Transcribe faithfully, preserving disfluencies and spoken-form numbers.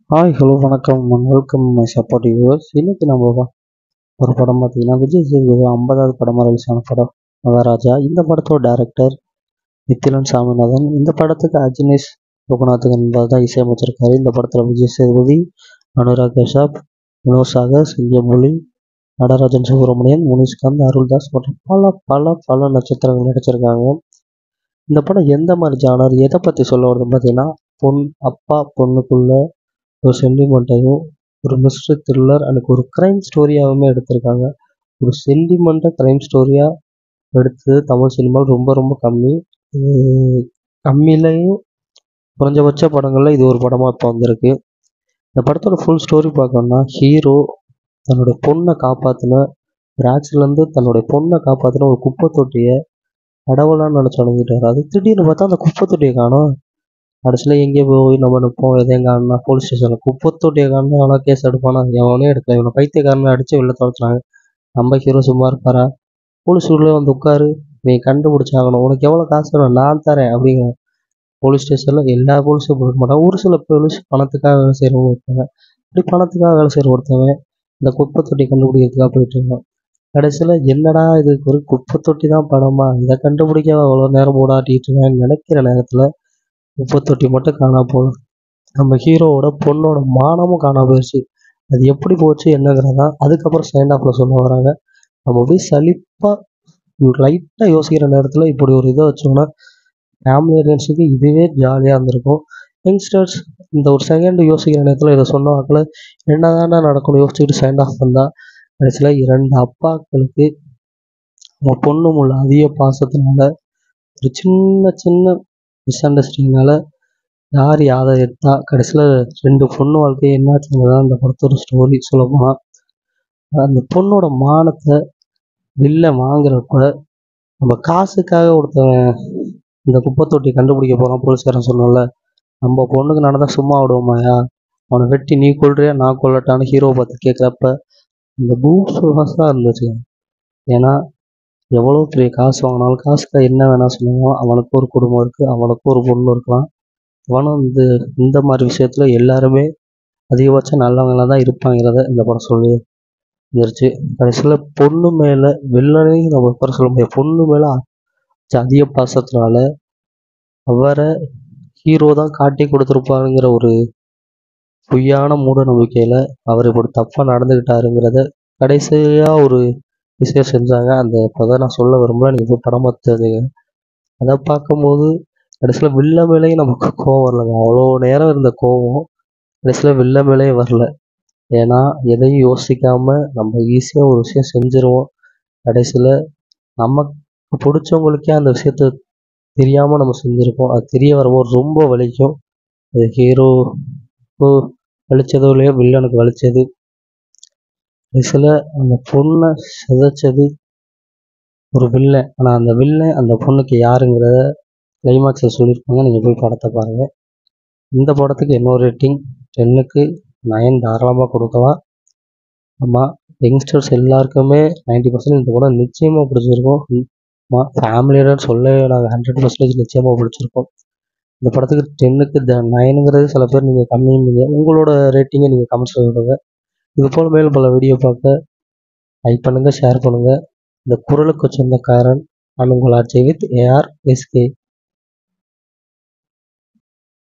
Hi hello வணக்கம் and welcome my support yours. இன்னைக்கு நம்ம வா- ஒரு படம் பார்த்தீங்கன்னா விஜய் சேதுபதி ஐம்பதாவது படமாக ரிலீஸ் ஆன படம் மகாராஜா. இந்த படத்தோட டைரக்டர் நித்திலன் சாமிநாதன். இந்த படத்துக்கு அஜினேஷ் லோகநாதன் என்பவர் தான் இசையமைச்சிருக்காரு. இந்த படத்தில் விஜய் சேதுபதி, அனுராக் கஷ்யப், வினோத் சாகர், சிங்கமொழி, நடராஜன் சுப்ரமணியன், முனிஷ்காந்த், அருள்தாஸ் மற்றும் பல பல பல நட்சத்திரங்கள் நடிச்சிருக்காங்க. இந்த படம் எந்த மாதிரி ஜானர், எதை பற்றி சொல்ல வருதுன்னு பார்த்தீங்கன்னா, பொன் அப்பா பொண்ணுக்குள்ள ஒரு சென்டிமெண்ட்டையும், ஒரு மிஸ்ட்ரி த்ரில்லர் அண்ட் ஒரு க்ரைம் ஸ்டோரியாகவுமே எடுத்திருக்காங்க. ஒரு சென்டிமெண்ட்டாக க்ரைம் ஸ்டோரியாக எடுத்தது தமிழ் சினிமாவில் ரொம்ப ரொம்ப கம்மி. இது கம்மியிலையும் குறைஞ்சபட்ச படங்களில் இது ஒரு படமாக இப்போ வந்திருக்கு. இந்த படத்தோட ஃபுல் ஸ்டோரி பார்க்கணும்னா, ஹீரோ தன்னுடைய பொண்ணை காப்பாற்றின ஒரு ஆக்சிடென்ட்லேருந்து தன்னுடைய பொண்ணை காப்பாற்றின ஒரு குப்பை தொட்டியை கடவுளான்னு நினச்சி வணங்கிட்டு வராது. திடீர்னு பார்த்தா அந்த குப்பை தொட்டியை காணோம். கடைசியில் எங்கே போய் நம்ம நிற்போம், எதையும் காணும்னா போலீஸ் ஸ்டேஷனில். குப்பை தொட்டியை காணும்னா எவனா கேஸ் எடுப்பானா? எவனே எடுக்கல. இவனை பைத்தியக்காரனை அடித்து வெளில துரத்துனாங்க. நம்ம ஹீரோ சும்மா இருப்பாரா? போலீஸ் உள்ளே வந்து உட்காரு, நீ கண்டுபிடிச்சாகணும், உனக்கு எவ்வளோ காசு வேணும் நான் தரேன் அப்படிங்கிற. போலீஸ் ஸ்டேஷனில் எல்லா போலீஸும் கொடுக்க மாட்டாங்க. ஒரு சில போலீஸ் பணத்துக்காக வேலை செய்கிறவங்க இருப்பாங்க. இப்படி பணத்துக்காக வேலை செய்கிற ஒருத்தவன் இந்த குப்பை தொட்டியை கண்டுபிடிக்கிறதுக்காக போயிட்டு இருக்கான். கடைசியில் என்னடா இது ஒரு குப்பை தொட்டி தான் படமா, இதை கண்டுபிடிக்க அவ்வளோ நேரம் ஓடாட்டிட்டு இருக்கான்னு நினைக்கிற நேரத்தில் குப்பை தொட்டி மட்டும் காணா போகலாம். நம்ம ஹீரோவோட பொண்ணோட மானமும் காணாம போயிடுச்சு. அது எப்படி போச்சு என்னங்கிறதா அதுக்கப்புறம் செகண்ட் ஹாஃப்ல சொல்ல வராங்க. நம்ம போய் சலிப்பா லைட்டாக யோசிக்கிற நேரத்தில் இப்படி ஒரு இதை வச்சோம்னா ஃபேமிலி ஆடியன்ஸுக்கு இதுவே ஜாலியாக இருந்திருக்கும். யங்ஸ்டர்ஸ் இந்த ஒரு செகண்ட் யோசிக்கிற நேரத்தில் இதை சொன்ன வாக்கில் என்ன தானே நடக்கணும் யோசிச்சுக்கிட்டு செகண்ட் ஹாஃப் வந்தால் கடைசியில் இரண்டு அப்பாக்களுக்கு அவங்க பொண்ணு உள்ள அதிக பாசத்தினால ஒரு சின்ன சின்ன மிஸ் அண்டர்ஸ்டாண்டிங்னால யார் யாரை எடுத்தா கடைசியில் ரெண்டு பொண்ணு வாழ்க்கையை என்னாச்சுங்கிறது தான் அந்த படத்தோட ஸ்டோரி. சொல்லப்போனால் அந்த பொண்ணோட மானத்தை வெளில வாங்குறப்ப நம்ம காசுக்காக ஒருத்தவன் இந்த குப்பை தொட்டி கண்டுபிடிக்க போகிறான் போலீஸ்காரன் சொன்னோம்ல, நம்ம பொண்ணுக்கு நடந்தால் சும்மா விடுவோமாயா, அவனை வெட்டி நீ கொள்றியா நான் கொள்ளட்டான்னு ஹீரோ பார்த்து கேட்குறப்ப இந்த பூஸ் தான் இருந்துச்சு. ஏன்னா எவ்வளோ பெரிய காசு வாங்கினாலும் காசுக்காக என்ன வேணால் சொல்லுவான். அவனுக்கு ஒரு குடும்பம் இருக்குது, அவனுக்கு ஒரு பொண்ணு இருக்கலாம். அவனும் வந்து இந்த மாதிரி விஷயத்தில் எல்லாருமே அதிகபட்சம் நல்லவங்களாக தான் இருப்பாங்கிறத இந்த படம் சொல்லி இருந்துருச்சு. கடைசியில் பொண்ணு மேலே வில்லனையும் நம்ம குறை சொல்ல முடியாது. பொண்ணு மேலே அதிக பாசத்தினால அவரை ஹீரோ தான் காட்டி கொடுத்துருப்பாருங்கிற ஒரு பொய்யான மூட நம்பிக்கையில் அவர் இப்படி தப்பாக நடந்துக்கிட்டாருங்கிறத கடைசியாக ஒரு விஷயம் செஞ்சாங்க. அந்த இப்போ நான் சொல்ல விரும்பல, நீங்கள் போய் படம் பார்த்தது அதை பார்க்கும்போது கடைசியில் வில்ல மேலேயும் நமக்கு கோவம் வரலைங்க. அவ்வளோ நேரம் இருந்த கோவம் கடைசியில் வில்ல மேலேயே வரல. ஏன்னா எதையும் யோசிக்காமல் நம்ம ஈஸியாக ஒரு விஷயம் செஞ்சுருவோம். கடைசியில் நமக்கு பிடிச்சவங்களுக்கே அந்த விஷயத்த தெரியாமல் நம்ம செஞ்சுருப்போம். அது தெரிய வரும்போது ரொம்ப வலிக்கும். அது ஹீரோ வலிச்சதோ இல்லையோ வில்லனுக்கு வலிச்சது. கடைசியில் அந்த பொண்ணை சிதைச்சது ஒரு வில்லன். ஆனால் அந்த வில்லன் அந்த பொண்ணுக்கு யாருங்கிறத கிளைமாக்ஸில் சொல்லியிருப்பாங்க. நீங்கள் போய் படத்தை பாருங்கள். இந்த படத்துக்கு இன்னொரு ரேட்டிங் டென்னுக்கு நயன் தாராளமாக கொடுக்கலாம். ஆமாம், யங்ஸ்டர்ஸ் எல்லாருக்குமே நைன்ட்டி பர்சன்ட் இந்த படம் நிச்சயமாக பிடிச்சிருக்கும். ஆமாம், ஃபேமிலியோட சொல்ல நாங்கள் ஹண்ட்ரட் பர்சன்டேஜ் நிச்சயமாக பிடிச்சிருக்கோம். இந்த படத்துக்கு டென்னுக்கு த நைனுங்கிறது சில பேர் நீங்கள் கம்மிங்க. உங்களோட ரேட்டிங்கை நீங்கள் கமெண்ட்ஸில் விடுங்க. இது போல் மேலும் பல வீடியோ பார்க்க லைக் பண்ணுங்கள், ஷேர் பண்ணுங்கள். இந்த குரலுக்கு சொந்தக்காரன் நான் உங்கள் ஆட்சி வித் ஏஆர் எஸ்கே.